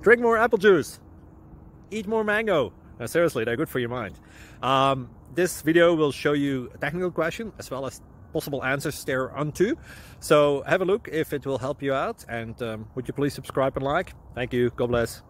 drink more apple juice, eat more mango. No, seriously, they're good for your mind. This video will show you a technical question as well as possible answers thereunto. So have a look if it will help you out, and would you please subscribe and like? Thank you. God bless.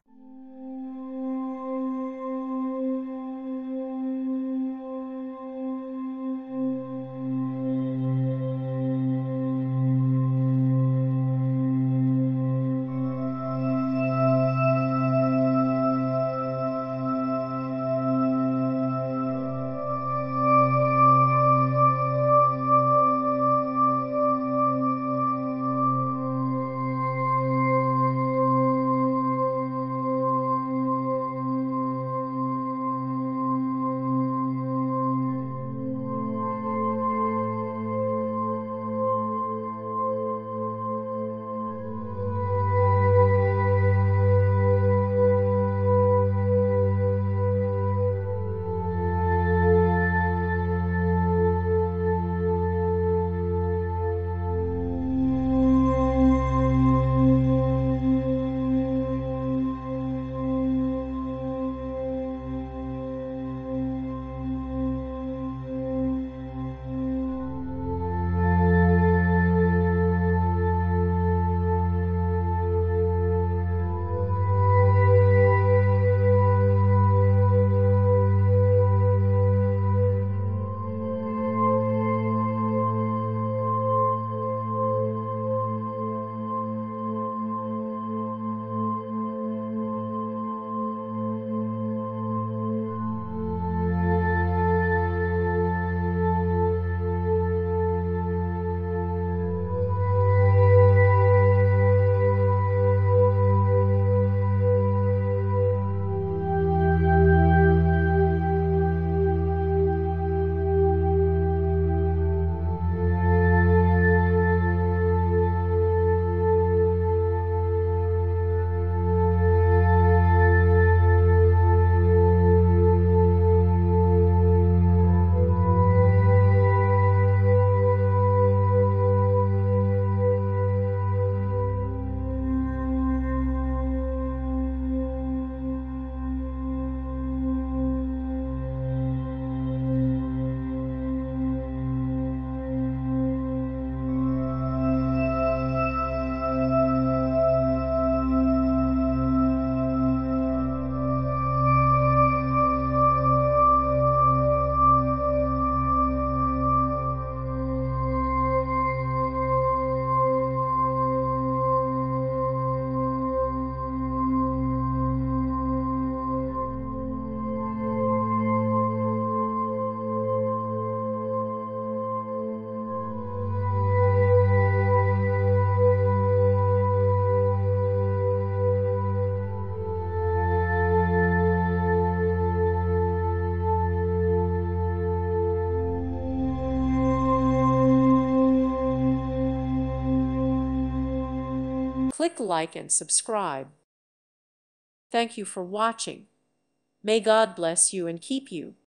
Click like and subscribe. Thank you for watching. May God bless you and keep you.